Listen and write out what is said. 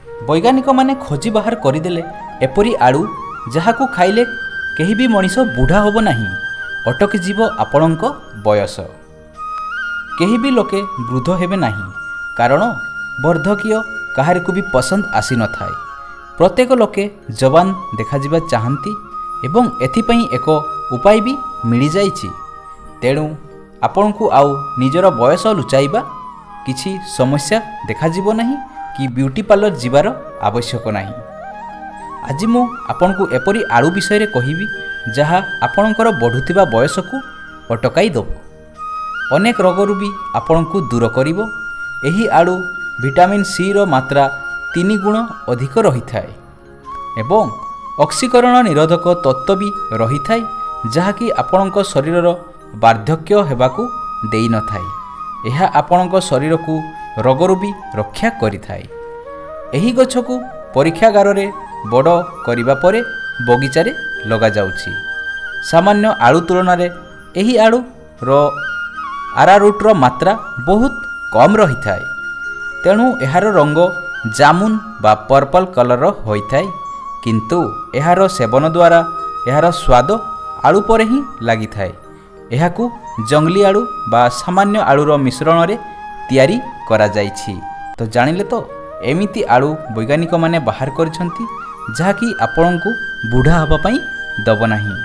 वैज्ञानिक माने खोजी बाहर करदेले एपरी आलू जहाकू खाइले केही भी मनीष बुढ़ा होब नहीं, अटकी जीव आपणक बयस। केही भी लोके वृद्ध हेबे नहीं, कारण वर्धकीय काहार को भी पसंद आसी न थाए। प्रत्येक लोके जवान देखाजिबा चाहंती एवं एथिपई एक उपाय भी मिली जाइछि। तेणु आपण को आउ निजर बयस लुचाइबा किछि समस्या देखाजिबो नहीं कि ब्यूटी पार्लर जीवार आवश्यक नहीं। आज मु आपण को एपरी आलू विषय रे कहिबी जहा आपणकर बढ़ुथिबा बयस को अटकाई दब। अनेक रोगरु भी आपण को दूर करिवो। एही आलू विटामिन सी रो मात्रा 3 गुण अधिक रही थाए एवं ऑक्सीकरण निरोधक तत्व भी रही थाए, जहाँकि आपणक शरीर वार्धक्य हेबाकू देई न थाए। यह आपणक शरीर को रोगरु भी रक्षा करि थाए। एही गछ को परीक्षागार रे बड़ करिबा परे बगीचारे लगा जाउछि। सामान्य आलू तुलन रे एही आलू रो आरारूट रो मात्रा बहुत कम रही थाए। तेणु एहार रंग जामुन बा पर्पल कलर होई थाए, किंतु एहार सेवन द्वारा एहार स्वाद आलू पर ही लगी थाए। एहाकू जंगली आलू बा सामान्य आलूर मिश्रण रे तैयारी करा जाइछि। तो जानिले तो एमिति आलू वैज्ञानिक माने बाहर करिसंती, जहाँकि आपणको बुढ़ा हबा पई दब नाही।